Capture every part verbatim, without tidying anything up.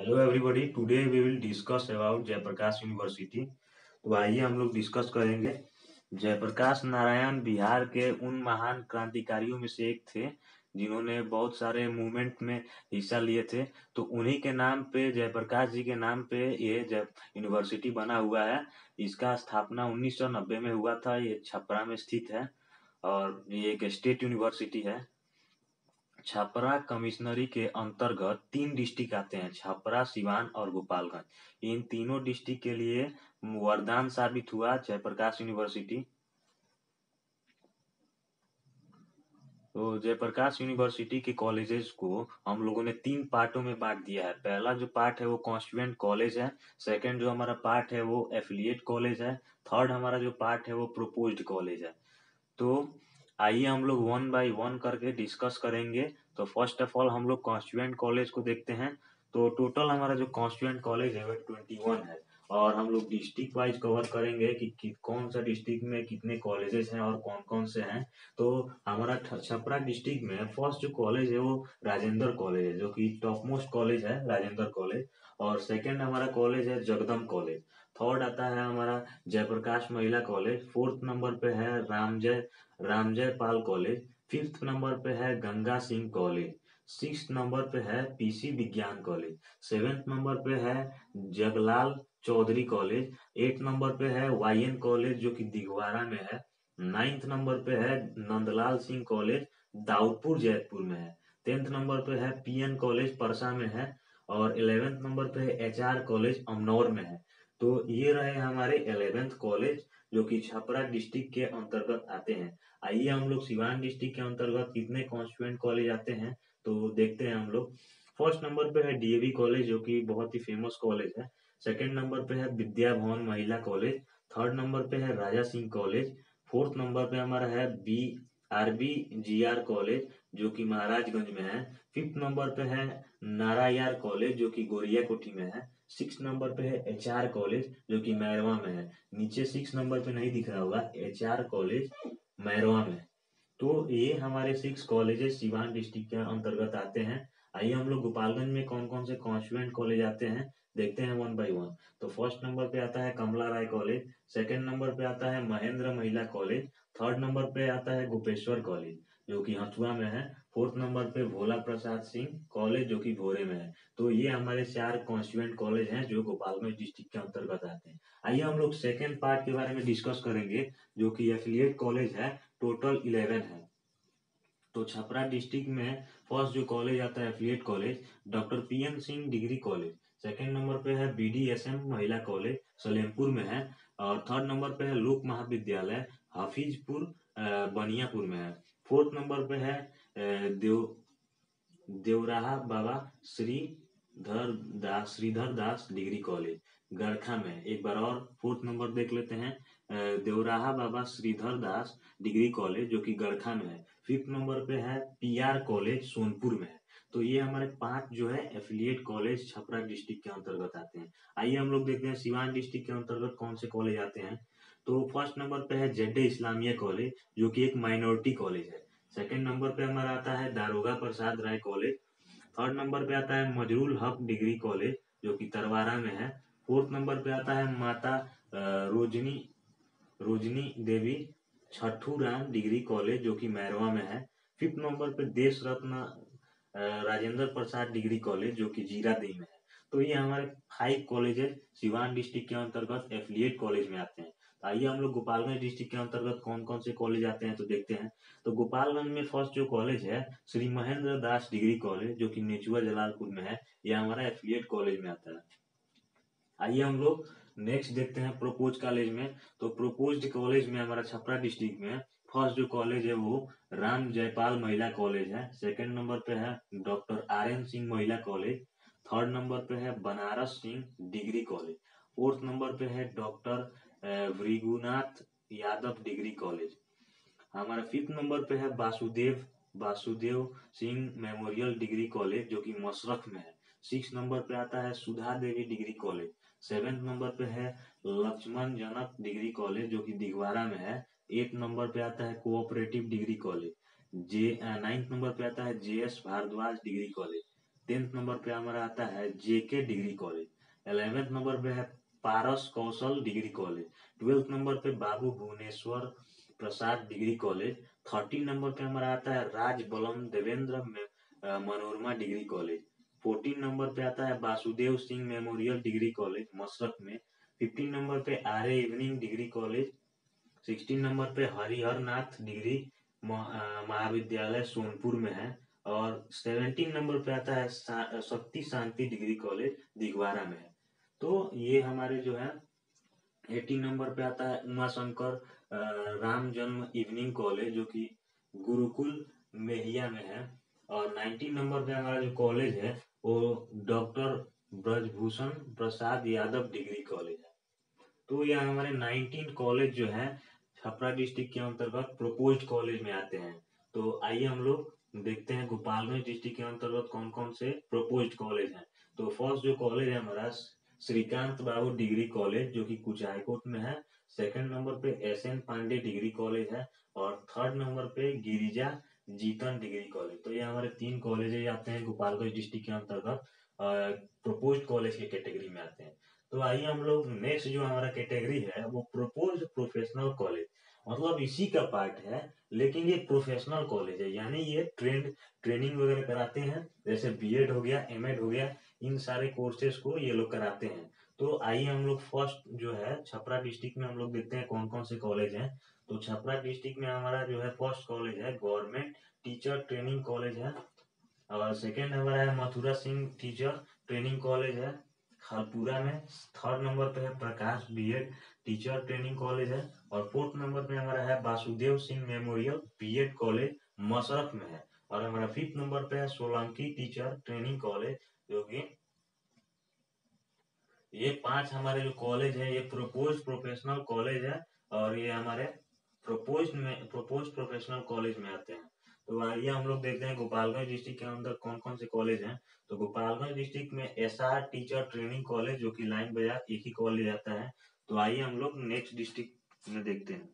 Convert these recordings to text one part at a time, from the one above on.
Hello everybody, today we will discuss about Jayprakash university. तो आइए हम लोग डिस्कस करेंगे। जयप्रकाश नारायण बिहार के उन महान क्रांतिकारियों में से एक थे जिन्होंने बहुत सारे मूवमेंट में हिस्सा लिए थे। तो उन्हीं के नाम पे, जयप्रकाश जी के नाम पे ये जय यूनिवर्सिटी बना हुआ है। इसका स्थापना उन्नीस सौ नब्बे में हुआ था। ये छपरा में स्थित है और ये एक स्टेट यूनिवर्सिटी है। छपरा कमिश्नरी के अंतर्गत तीन डिस्ट्रिक्ट आते हैं, छपरा, सिवान और गोपालगंज। इन तीनों डिस्ट्रिक्ट के लिए वरदान साबित हुआ जयप्रकाश यूनिवर्सिटी। तो जयप्रकाश यूनिवर्सिटी के कॉलेजेस को हम लोगों ने तीन पार्टों में बांट दिया है। पहला जो पार्ट है वो कॉन्स्टिट्यूएंट कॉलेज है। सेकंड जो हमारा पार्ट है वो एफिलिएट कॉलेज है। थर्ड हमारा जो पार्ट है वो प्रोपोज्ड कॉलेज है। तो आइए हम लोग वन बाय वन करके डिस्कस करेंगे। तो फर्स्ट ऑफ ऑल हम लोग कॉन्स्टिट्यूएंट कॉलेज को देखते हैं। तो टोटल हमारा जो कॉन्स्टिट्यूएंट कॉलेज है वो ट्वेंटी वन है और हम लोग डिस्ट्रिक्ट वाइज कवर करेंगे कि, कि कौन सा डिस्ट्रिक्ट में कितने कॉलेजेस हैं और कौन कौन से हैं। तो हमारा छपरा डिस्ट्रिक्ट में फर्स्ट जो कॉलेज है वो राजेंद्र कॉलेज है, जो कि टॉप मोस्ट कॉलेज है राजेंद्र कॉलेज। और सेकेंड हमारा कॉलेज है जगदम कॉलेज। थर्ड आता है हमारा जयप्रकाश महिला कॉलेज। फोर्थ नंबर पे है Ramjay Ramjay Pal college. Fifth number पे है Ganga Singh college. Six number पे है PC Vigyan college. Seventh number पे है Jaglal Chaudhary college. Eight number पे है वाईएन कॉलेज जो कि दिघवारा में है। नाइन्थ नंबर पे है नंदलाल सिंह कॉलेज, दाऊदपुर जैतपुर में है। टेंथ नंबर पे है पीएन कॉलेज परसा में है। और इलेवेंथ नंबर पे है एचआर कॉलेज अमनौर में है। तो ये रहे हमारे इलेवेंथ कॉलेज जो कि छपरा डिस्ट्रिक्ट के अंतर्गत आते हैं। आइए हम लोग सिवान डिस्ट्रिक्ट के अंतर्गत कितने कॉन्स्टिट्यूएंट कॉलेज आते हैं तो देखते हैं हम लोग। फर्स्ट नंबर पे है डीएवी कॉलेज जो कि बहुत ही फेमस कॉलेज है। सेकंड नंबर पे है विद्या भवन महिला कॉलेज। थर्ड नंबर पे है Raja Singh college. Fourth number पे हमारा है बी आरबी जीआर कॉलेज जो कि महाराजगंज में है। फिफ्थ नंबर पे है नारायार कॉलेज जो कि गोरिया कोठी में है। सिक्स नंबर पे है एचआर कॉलेज जो कि मैरवा में है। नीचे सिक्स नंबर पे नहीं दिख रहा होगा, एचआर कॉलेज मैरवा में। तो ये हमारे सिक्स कॉलेजेस सिवान डिस्ट्रिक्ट के अंतर्गत आते हैं। आइए हम लोग गोपालगंज में कौन कौन से कॉन्स्टिट्यूएंट कॉलेज आते हैं देखते हैं वन बाय वन। तो फर्स्ट नंबर पे आता है Kamla Rai college. Second number पे आता है महेंद्र महिला कॉलेज। थर्ड नंबर पे आता है गोपेश्वर कॉलेज जो कि हथुआ में है। फोर्थ नंबर पे भोला प्रसाद सिंह कॉलेज जो कि भोरे में है। तो ये हमारे चार कॉन्स्टिट्यूएंट कॉलेज हैं जो गोपालगंज डिस्ट्रिक्ट के अंतर्गत आते हैं। आइए हम लोग सेकेंड पार्ट के बारे में डिस्कस करेंगे जो कि एफिलिएट कॉलेज है। टोटल इलेवन है। तो छपरा डिस्ट्रिक्ट में फर्स्ट जो कॉलेज आता है affiliate college doctor PN Singh degree college. Second number पे है बीडीएसएम महिला कॉलेज सलेमपुर में है। और थर्ड नंबर पे है लोक महाविद्यालय हाफिजपुर अ, बनियापुर में है। फोर्थ नंबर पे है अ, देव देवराहा बाबा श्रीधर दास श्रीधर दास डिग्री कॉलेज गरखा में। एक बार और फोर्थ नंबर देख लेते हैं, अ, देवराहा बाबा श्रीधर दास डिग्री कॉलेज जो कि गरखा में है। फिफ्थ नंबर पे है पीआर कॉलेज सोनपुर में है। तो ये हमारे पांच जो है एफिलिएट कॉलेज छपरा डिस्ट्रिक्ट के अंतर्गत आते हैं। आइए हम लोग देखते हैं सिवान डिस्ट्रिक्ट के अंतर्गत कौन से कॉलेज आते हैं। तो फर्स्ट नंबर पे है जेडे इस्लामिया कॉलेज जो कि एक माइनॉरिटी कॉलेज है। सेकंड नंबर पे हमारा आता है Daroga Prasad Rai college. Third number पे आता है मजरूल हक डिग्री कॉलेज जो कि तरवारा में है। फोर्थ नंबर पे आता है माता अ, रोजनी रोजनी देवी छठू राम डिग्री कॉलेज जो कि मैरवा में है। फिफ्थ नंबर पे देश रत्न अ, राजेंद्र प्रसाद डिग्री कॉलेज जो कि जीरादेई में है। तो ये हमारे फाइव कॉलेजेस सिवान डिस्ट्रिक्ट के अंतर्गत एफिलिएट कॉलेज में आते हैं। तो आइए हम लोग गोपालगंज डिस्ट्रिक्ट के अंतर्गत कौन कौन से कॉलेज आते हैं तो देखते हैं। तो गोपालगंज में फर्स्ट जो कॉलेज है श्री महेंद्र दास डिग्री कॉलेज जो कि नेचुआ जलालपुर में है। यह हमारा एफिलिएट कॉलेज में आता है। आइए हम लोग नेक्स्ट देखते हैं प्रोपोज कॉलेज में। तो प्रोपोज कॉलेज में हमारा छपरा डिस्ट्रिक्ट में फर्स्ट जो कॉलेज है वो राम जयपाल महिला कॉलेज है। सेकंड नंबर पे है डॉक्टर आर एन सिंह महिला कॉलेज। थर्ड नंबर पे है Banaras Singh degree college. Fourth number पे है doctor Bhrigunath Yadav degree college. हमारा फिफ्थ नंबर पे है Vasudev Vasudev Singh memorial degree college जो कि मशरख में है। सिक्स नंबर पे आता है Sudha Devi degree college. Seventh number पे है लक्ष्मण जनक डिग्री कॉलेज जो कि दिघवारा में है। एट नंबर पे आता है cooperative degree college. J ninth number पे आता है J S Bhardwaj degree college. Tenth number पे हमारा आता है JK degree college. Eleventh number पे है Paras Kaushal degree college. Twelfth number पे Babu Bhuvneshwar Prasad degree college. Thirteen number पे हमारा आता है Raj Balam Devendra Manorama degree college. Fourteen number पे आता है Vasudev Singh memorial degree college Mashrak में। फिफ्टीन नंबर पे आर्य evening degree college. Sixteen number पे हरिहर नाथ डिग्री महाविद्यालय सोनपुर में है। और सेवेंटीन नंबर पे आता है शक्ति शांति डिग्री कॉलेज दिगवारा में है। तो ये हमारे जो है एटीन नंबर पे आता है उमाशंकर राम जन्म इवनिंग कॉलेज जो कि गुरुकुल मेहिया में है। और नाइनटीन नंबर पे हमारा जो कॉलेज है वो doctor Brajbhushan Prasad Yadav degree college है। तो यह हमारे नाइनटीन कॉलेज जो है छपरा डिस्ट्रिक्ट के अंतर्गत प्रोपोज्ड कॉलेज में आते हैं। तो आइए हम लोग देखते हैं गोपालगंज डिस्ट्रिक्ट के अंतर्गत कौन कौन से प्रोपोज्ड कॉलेज हैं। तो फर्स्ट जो कॉलेज है हमारा श्रीकांत बाबू डिग्री कॉलेज जो कि कुचायकोट में है। सेकंड नंबर पे S N Pandey degree college है। और थर्ड नंबर पे गिरिजा जीतन डिग्री कॉलेज। तो ये हमारे तीन कॉलेज आते हैं गोपालगंज डिस्ट्रिक्ट के अंतर्गत प्रोपोज्ड कॉलेज के कैटेगरी में आते हैं। तो आइए हम लोग नेक्स्ट जो हमारा कैटेगरी है वो प्रोपोज्ड प्रोफेशनल कॉलेज, मतलब इसी का पार्ट है लेकिन ये प्रोफेशनल कॉलेज है, यानी ये ट्रेंड ट्रेनिंग वगैरह कराते हैं। जैसे बीएड हो गया, एमएड हो गया, इन सारे कोर्सेज को ये लोग कराते हैं। तो आइए हम लोग फर्स्ट जो है छपरा डिस्ट्रिक्ट में हम लोग देखते हैं कौन कौन से कॉलेज हैं। तो छपरा डिस्ट्रिक्ट में हमारा जो है फर्स्ट कॉलेज है गवर्नमेंट टीचर ट्रेनिंग कॉलेज है। और सेकेंड हमारा है Mathura Singh teacher training college है खालपुरा में। थर्ड नंबर पे है Prakash BEd teacher training college है। और फोर्थ नंबर पे हमारा है Vasudev Singh memorial BEd college Mashrak में है। और हमारा फिफ्थ नंबर पे है सोलंकी टीचर ट्रेनिंग कॉलेज जो कि ये पांच हमारे जो कॉलेज है ये प्रोपोज प्रोफेशनल कॉलेज है। और ये हमारे प्रोपोज में प्रोपोज प्रोफेशनल कॉलेज में आते हैं। तो आइए हम लोग देखते हैं गोपालगंज डिस्ट्रिक्ट के अंदर कौन कौन से कॉलेज हैं। तो गोपालगंज डिस्ट्रिक्ट में S R teacher training college जो कि लाइन बाजार एक ही कॉलेज आता है। तो आइए हम लोग नेक्स्ट डिस्ट्रिक्ट में देखते हैं।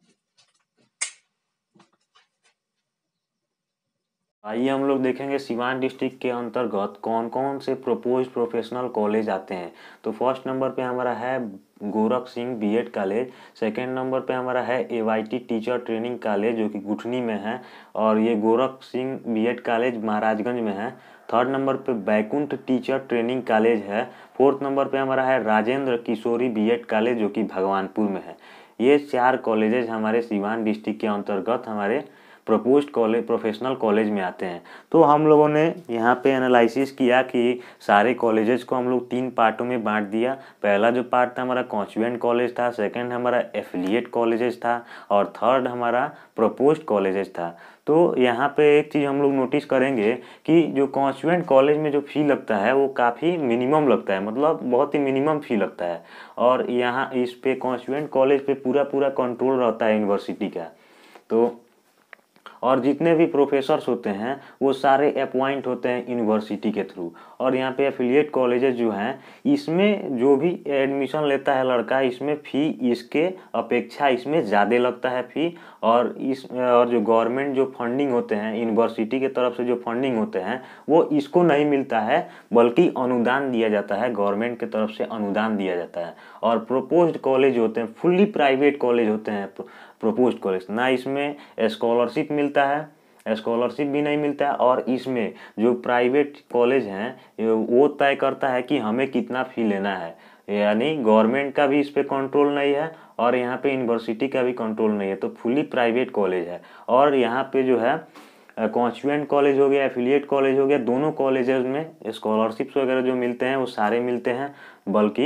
आइए हम लोग देखेंगे सिवान डिस्ट्रिक्ट के अंतर्गत कौन कौन से प्रोपोज प्रोफेशनल कॉलेज आते हैं। तो फर्स्ट नंबर पे हमारा है Gorakh Singh BEd college. Second number पे हमारा है एवाईटी टीचर ट्रेनिंग कॉलेज जो कि गुठनी में है और ये गोरख सिंह बीएड कॉलेज महाराजगंज में है। थर्ड नंबर पे बैकुंठ टीचर ट्रेनिंग कॉलेज है। फोर्थ नंबर पे हमारा है राजेंद्र किशोरी बीएड कॉलेज जो कि भगवानपुर में है। ये चार कॉलेजेज हमारे सिवान डिस्ट्रिक्ट के अंतर्गत हमारे प्रपोज्ड कॉलेज प्रोफेशनल कॉलेज में आते हैं। तो हम लोगों ने यहाँ पे एनालिसिस किया कि सारे कॉलेजेस को हम लोग तीन पार्टों में बांट दिया। पहला जो पार्ट था हमारा कॉन्वेंट कॉलेज था, सेकंड हमारा एफिलिएट कॉलेजेस था और थर्ड हमारा प्रपोज्ड कॉलेजेस था। तो यहाँ पे एक चीज़ हम लोग नोटिस करेंगे कि जो कॉन्वेंट कॉलेज में जो फी लगता है वो काफ़ी मिनिमम लगता है, मतलब बहुत ही मिनिमम फी लगता है। और यहाँ इस पे कॉन्वेंट कॉलेज पे पूरा पूरा कंट्रोल रहता है यूनिवर्सिटी का। तो और जितने भी प्रोफेसर्स होते हैं वो सारे अपॉइंट होते हैं यूनिवर्सिटी के थ्रू। और यहाँ पे एफिलिएट कॉलेजेस जो हैं इसमें जो भी एडमिशन लेता है लड़का इसमें फ़ी इसके अपेक्षा इसमें ज़्यादा लगता है फ़ी। और इस और जो गवर्नमेंट जो फंडिंग होते हैं यूनिवर्सिटी के तरफ से जो फंडिंग होते हैं वो इसको नहीं मिलता है बल्कि अनुदान दिया जाता है, गवर्नमेंट की तरफ से अनुदान दिया जाता है। और प्रोपोज्ड कॉलेज होते हैं फुल्ली प्राइवेट कॉलेज होते हैं प्रोपोज्ड कॉलेज, ना इसमें स्कॉलरशिप मिलता है, स्कॉलरशिप भी नहीं मिलता है। और इसमें जो प्राइवेट कॉलेज हैं वो तय करता है कि हमें कितना फ़ी लेना है, यानी गवर्नमेंट का भी इस पे कंट्रोल नहीं है और यहाँ पे यूनिवर्सिटी का भी कंट्रोल नहीं है। तो फुली प्राइवेट कॉलेज है। और यहाँ पे जो है कॉन्वेंट कॉलेज हो गया, एफिलिएट कॉलेज हो गया, दोनों कॉलेजेस में स्कॉलरशिप्स वगैरह जो मिलते हैं वो सारे मिलते हैं, बल्कि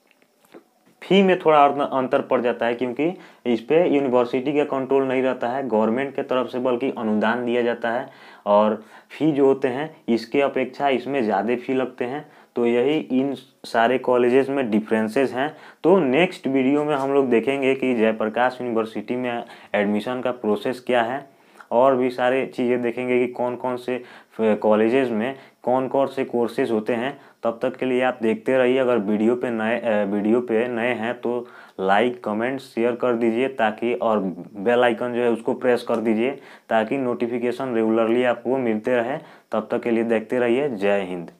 फी में थोड़ा अंतर पड़ जाता है क्योंकि इस पे यूनिवर्सिटी का कंट्रोल नहीं रहता है, गवर्नमेंट के तरफ से बल्कि अनुदान दिया जाता है। और फी जो होते हैं इसके अपेक्षा इसमें ज़्यादा फी लगते हैं। तो यही इन सारे कॉलेजेस में डिफरेंसेस हैं। तो नेक्स्ट वीडियो में हम लोग देखेंगे कि जयप्रकाश यूनिवर्सिटी में एडमिशन का प्रोसेस क्या है और भी सारे चीज़ें देखेंगे कि कौन कौन से कॉलेजेस में कौन कौन से कोर्सेज होते हैं। तब तक के लिए आप देखते रहिए। अगर वीडियो पे नए वीडियो पे नए हैं तो लाइक कमेंट शेयर कर दीजिए ताकि, और बेल आइकन जो है उसको प्रेस कर दीजिए ताकि नोटिफिकेशन रेगुलरली आपको मिलते रहे। तब तक के लिए देखते रहिए। जय हिंद।